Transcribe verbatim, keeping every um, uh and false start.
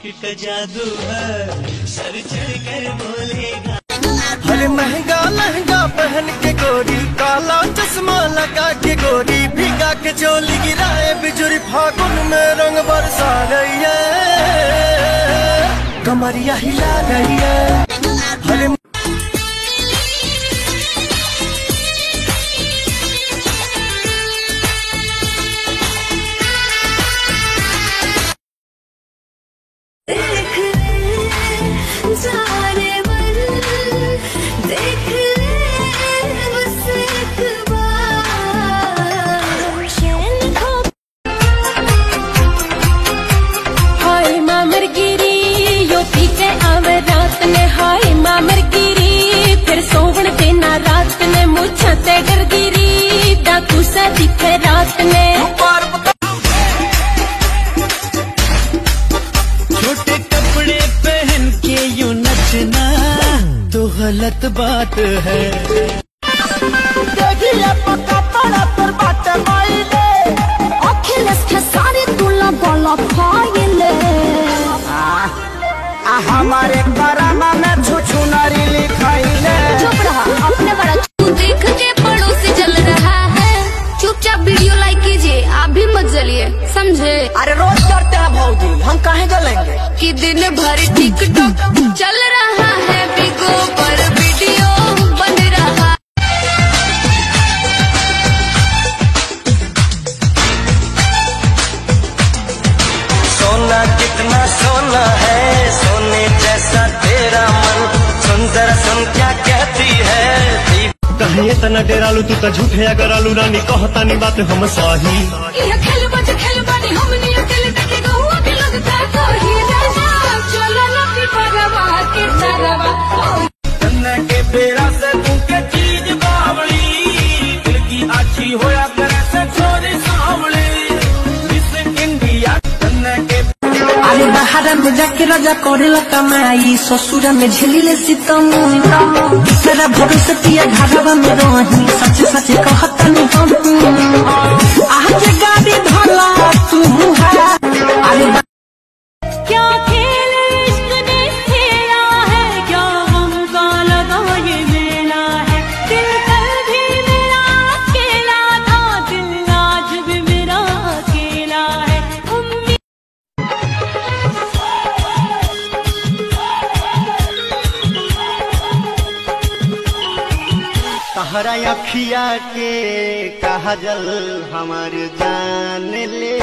का जादू है, सर चढ़ कर बोलेगा। हरे महंगा लहंगा पहन के गोरी, काला चश्मा लगा के गोरी, भीगा के चोली गिराए बिजुरी, फागुन में रंग बरसा रही है, कमरिया हिला रही है। हरे छोटे कपड़े पहन के यूं नचना तो गलत बात है। देखिए पक्का पड़ा पर बात माइले, अखिलेश के सारे तुला बोला फाइले, आ हमारे करामा में छुछु नारी लिखाइले। चुप रहा, अपने बड़ा तू देख के पड़ोसी जल रहा है, चुपचाप वीडियो लाइक कीजिए, आप भी मत जलिए, समझे? अरे रोज करते हैं भौजी, हम काहे जलेंगे? कि दिन भर टिकटॉक चल रहा है, बिगो पर वीडियो बन रहा। सोना कितना सोना है, सोने जैसा तेरा मन, सुंदर सुन क्या कहती है। कहे तना डेरालू तू तो झूठे अगर आलू रानी, कहता नहीं बात हम सही। ये खेल बच खेल बानी हम नहीं अकेले, देखे गहुआ के लगता कोई राजा, चलो ना की परवा के तरवा। तन्ने के बेरा से तू के चीज बावली, दिल की अच्छी होया करे से छोरी सांवली, मिस इंडिया तन्ने के। अरे बाहर में जाके राजा करेला कमाई, ससुरा में झेलिले सितम, तेरा भरोसे पिया घरवा में रही, सच सच कहता नहीं हम, आज गाड़ी भला तू है। अरे क्या खेल इश्क ने खेला है, क्या हम का लगा ये मेला है, दिल कल भी मेरा अकेला था, दिल आज भी मेरा अकेला है। उम्मीद तहरा अखिया के काजल हमार जान ले